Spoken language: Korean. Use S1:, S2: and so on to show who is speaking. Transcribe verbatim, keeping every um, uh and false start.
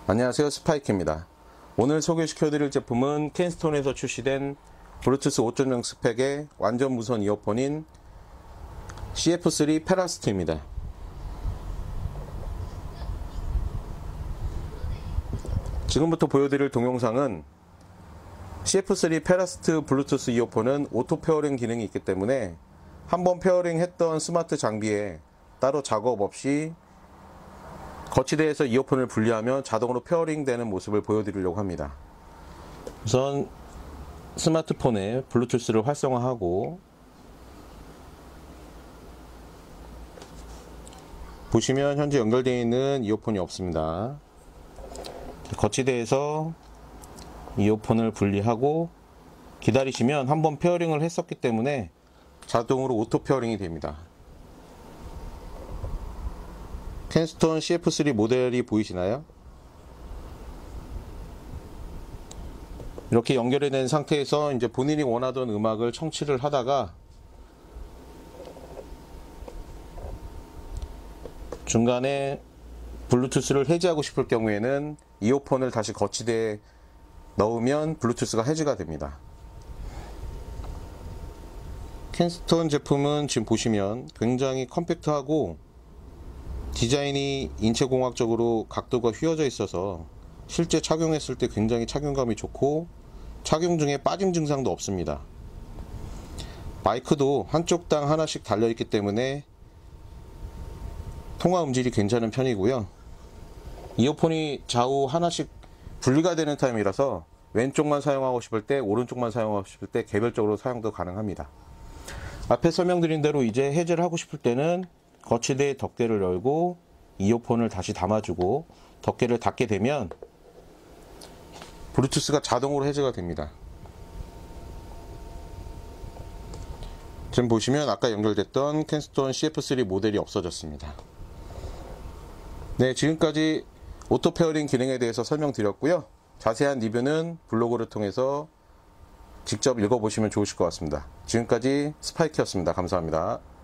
S1: 안녕하세요, 스파이크입니다. 오늘 소개시켜드릴 제품은 켄스톤에서 출시된 블루투스 오 점 영 스펙의 완전 무선 이어폰인 씨에프 쓰리 페라스트입니다. 지금부터 보여드릴 동영상은 씨에프 쓰리 페라스트 블루투스 이어폰은 오토 페어링 기능이 있기 때문에 한번 페어링 했던 스마트 장비에 따로 작업 없이 거치대에서 이어폰을 분리하면 자동으로 페어링 되는 모습을 보여드리려고 합니다. 우선 스마트폰에 블루투스를 활성화하고, 보시면 현재 연결되어 있는 이어폰이 없습니다. 거치대에서 이어폰을 분리하고 기다리시면 한번 페어링을 했었기 때문에 자동으로 오토 페어링이 됩니다. 켄스톤 씨에프 쓰리 모델이 보이시나요? 이렇게 연결이 된 상태에서 이제 본인이 원하던 음악을 청취를 하다가 중간에 블루투스를 해제하고 싶을 경우에는 이어폰을 다시 거치대에 넣으면 블루투스가 해제가 됩니다. 켄스톤 제품은 지금 보시면 굉장히 컴팩트하고 디자인이 인체공학적으로 각도가 휘어져 있어서 실제 착용했을 때 굉장히 착용감이 좋고 착용 중에 빠짐 증상도 없습니다. 마이크도 한쪽당 하나씩 달려있기 때문에 통화 음질이 괜찮은 편이고요. 이어폰이 좌우 하나씩 분리가 되는 타입이라서 왼쪽만 사용하고 싶을 때, 오른쪽만 사용하고 싶을 때 개별적으로 사용도 가능합니다. 앞에 설명드린 대로 이제 해제를 하고 싶을 때는 거치대의 덮개를 열고 이어폰을 다시 담아주고 덮개를 닫게 되면 블루투스가 자동으로 해제가 됩니다. 지금 보시면 아까 연결됐던 켄스톤 씨에프 쓰리 모델이 없어졌습니다. 네, 지금까지 오토 페어링 기능에 대해서 설명드렸고요. 자세한 리뷰는 블로그를 통해서 직접 읽어보시면 좋으실 것 같습니다. 지금까지 스파이크였습니다. 감사합니다.